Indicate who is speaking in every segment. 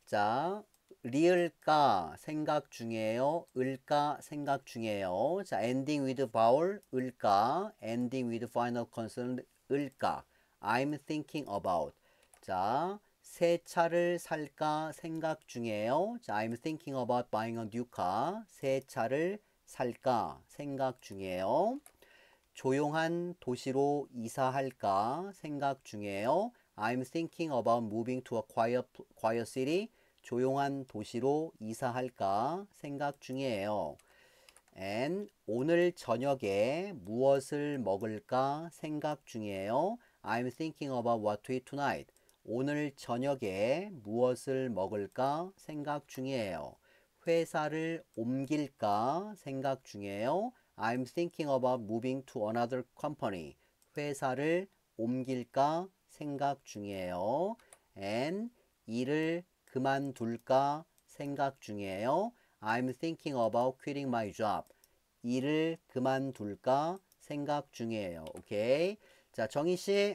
Speaker 1: 자, 리을까 생각 중이에요. 을까 생각 중이에요. 자, ending with vowel 을까, ending with final consonant 을까. I'm thinking about. 자, 새 차를 살까 생각 중이에요. 자, I'm thinking about buying a new car. 새 차를 살까 생각 중이에요. 조용한 도시로 이사할까 생각 중이에요. I'm thinking about moving to a quiet city. 조용한 도시로 이사할까 생각 중이에요. And 오늘 저녁에 무엇을 먹을까 생각 중이에요. I'm thinking about what to eat tonight. 오늘 저녁에 무엇을 먹을까 생각 중이에요. 회사를 옮길까 생각 중이에요. I'm thinking about moving to another company. 회사를 옮길까 생각 중이에요. And 일을 그만둘까 생각 중이에요. I'm thinking about quitting my job. 일을 그만둘까 생각 중이에요. 오케이. 자, 정희 씨.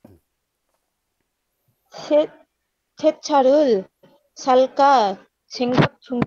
Speaker 2: 새 차를 살까 생각 중.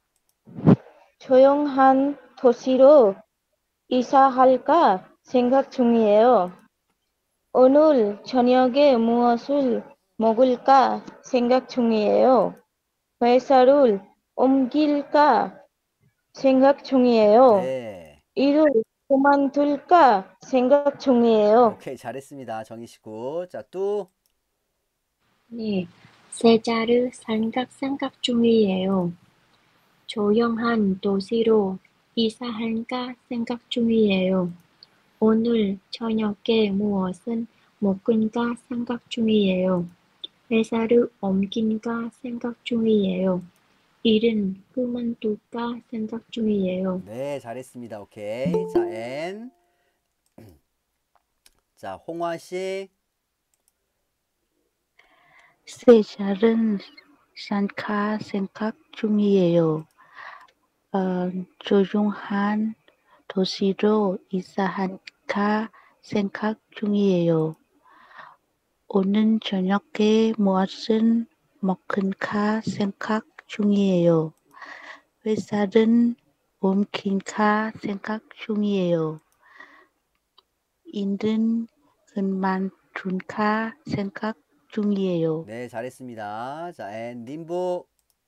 Speaker 2: 조용한 도시로 이사할까 생각 중이에요. 오늘 저녁에 무엇을 먹을까 생각 중이에요. 회사를 옮길까 생각 중이에요.
Speaker 1: 네.
Speaker 2: 일을 그만둘까 생각 중이에요.
Speaker 1: 오케이. 잘했습니다. 정희 씨 굿. 자, 또.
Speaker 3: 네, 세자를 생각 중이에요. 조용한 도시로 이사할까 생각 중이에요. 오늘 저녁에 무엇은 먹을까 생각 중이에요. 회사를 옮길까 생각 중이에요. 일은 그만둘까 생각 중이에요.
Speaker 1: 네, 잘했습니다. 오케이. 자, N. 자, 홍화 씨.
Speaker 4: 새 차를 살까 생각 중이에요. 조용한 도시로 이사할까 생각 중이에요. 오늘 저녁에 무엇을 먹을까 생각 중이에요. 회사를 옮길까 생각 중이에요. 일은 그만둘까 생각 중이에요.
Speaker 1: 네, 잘했습니다. 자, N. 님부.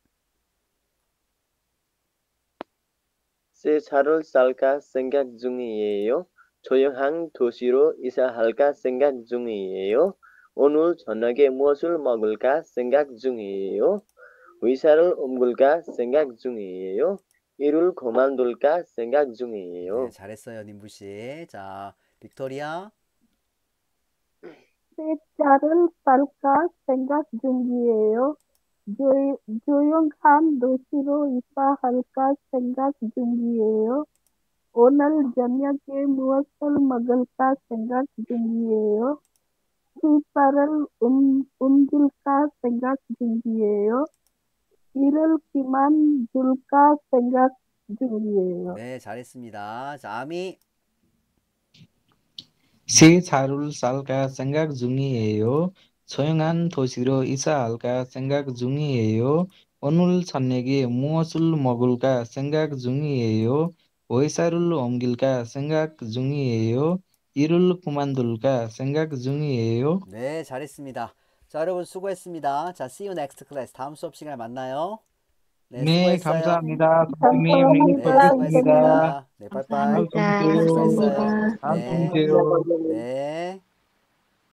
Speaker 5: 새 차를 살까 생각 중이에요. 조용한 도시로 이사할까 생각 중이에요. 오늘 저녁에 무엇을 먹을까 생각 중이에요. 회사를 옮길까 생각 중이에요. 일을 그만둘까 생각 중이에요.
Speaker 1: 네, 잘했어요, 님부 씨. 자, 빅토리아.
Speaker 6: 새 차를 살까 생각 중이에요. 조용한 도시로 이사할까 생각 중이에요. 오늘 저녁에 무엇을 먹을까 생각 중이에요. 회사를 옮길까 생각 중이에요. 일을 그만둘까 생각 중이에요.
Speaker 1: 네, 잘했습니다. 자, 아미.
Speaker 7: 새 차를 살까 생각 중이에요. 조용한 도시로 이사할까 생각 중이에요. 오늘 저녁에 무엇을 먹을까 생각 중이에요. 회사를 옮길까 생각 중이에요. 일을 그만둘까 생각 중이에요.
Speaker 1: 네, 잘했습니다. 자, 여러분 수고했습니다. 자, see you next class. 다음 수업 시간에 만나요. 네,
Speaker 7: 네,
Speaker 1: 수고했어요.
Speaker 7: 감사합니다. 선생님, 네,
Speaker 1: 네,
Speaker 7: 수고하셨습니다.
Speaker 1: 수고했습니다. 네, 빠이빠이.
Speaker 7: 다음 수업
Speaker 3: 감사합니다.
Speaker 7: 주세요.
Speaker 1: 수고했어요.
Speaker 3: 감사합니다.
Speaker 7: 다음 수업
Speaker 1: 네,
Speaker 7: 주세요.
Speaker 1: 네.